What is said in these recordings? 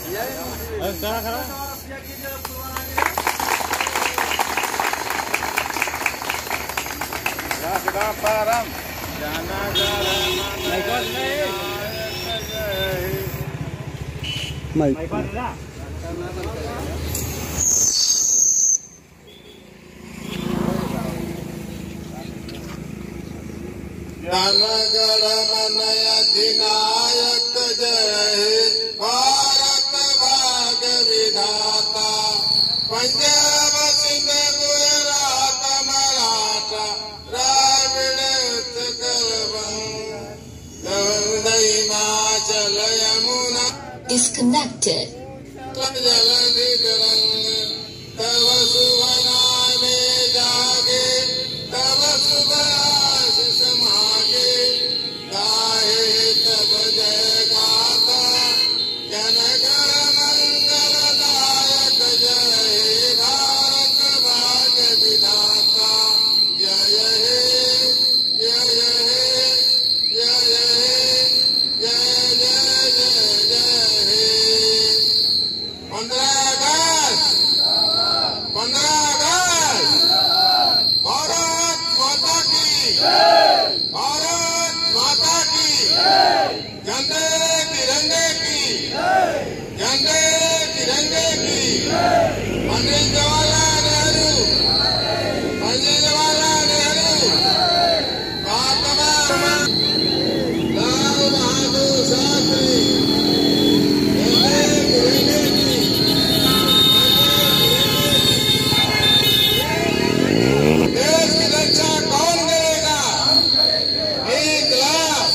खड़ा खड़ा परम जनगण मन अधिनायक जय भारत भाग विधाता पंजाब सिंध गुजरात मराठा द्राविड़ उत्कल गंगा हिमाचल यमुना disconnected. जलधि तरंग तव शुभ नामे जागे तव शुभ आशीष मागे गाहे तब जय गाथा जनगण मंगलदायक जय भारत भाग्य विधाता जय हे जय हे जय हे जय जय जय जय हे 15 अगस्त भारत माता की भारत माता की झंडे तिरंगे की झंडे तिरंगे की पंडित जवाहरलाल नेहरू महात्मा लाल बहादुर शास्त्री झंडे तिरंगे की देश की रक्षा कौन करेगा? इंकलाब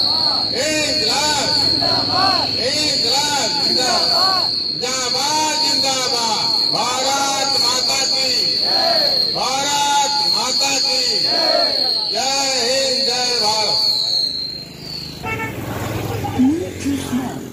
जिंदाबाद जिंदाबाद भारत माता की जय हिंद जय भारत।